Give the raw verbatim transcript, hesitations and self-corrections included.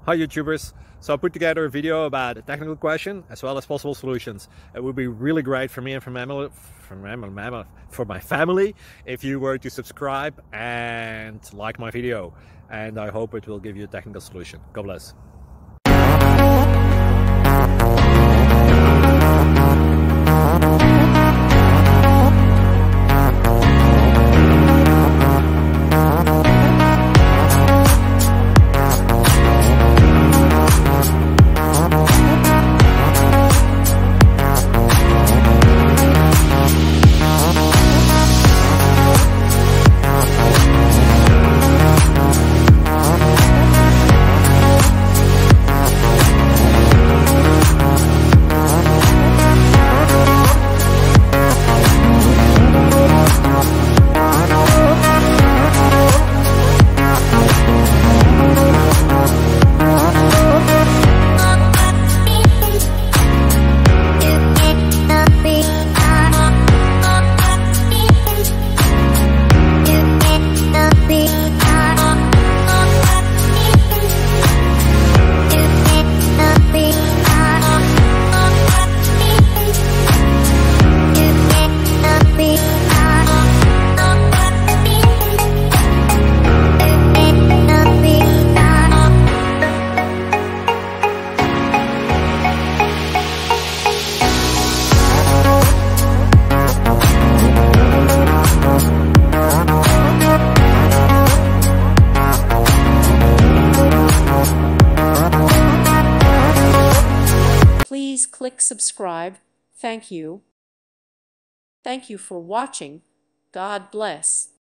Hi YouTubers, so I put together a video about a technical question as well as possible solutions. It would be really great for me and for, mammal, for, mammal, for my family if you were to subscribe and like my video, and I hope it will give you a technical solution. God bless. Please click subscribe. Thank you. Thank you for watching. God bless.